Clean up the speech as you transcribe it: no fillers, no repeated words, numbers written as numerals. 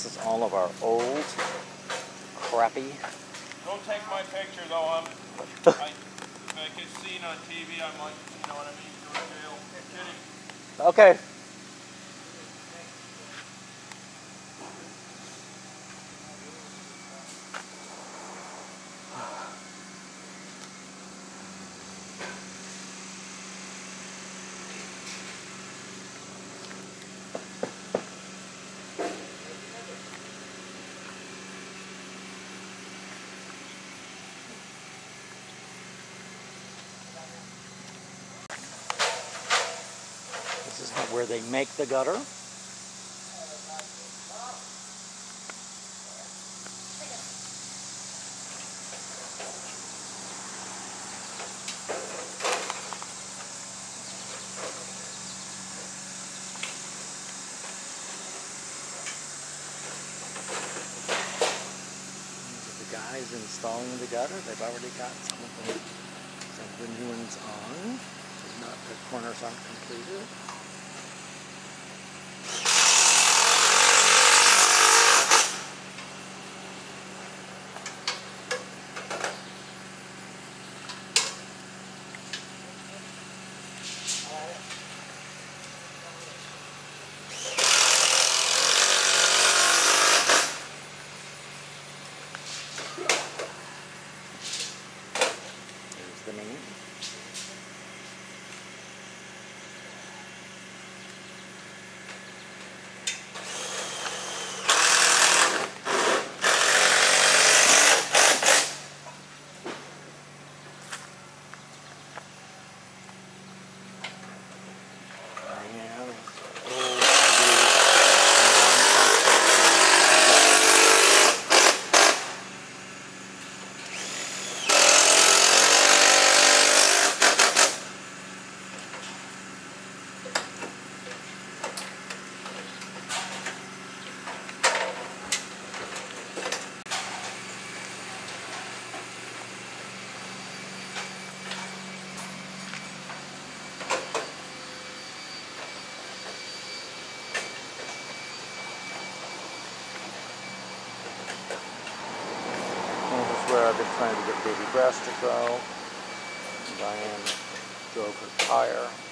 is all of our old, crappy. Don't take my picture though. If I get seen on TV, I'm like, you know what I mean? Go to jail. Kidding. Okay. This is where they make the gutter. Guys installing the gutter. They've already got some of the new ones on. The corners aren't completed. The main. Where I've been trying to get baby grass to grow. Diane drove her tire.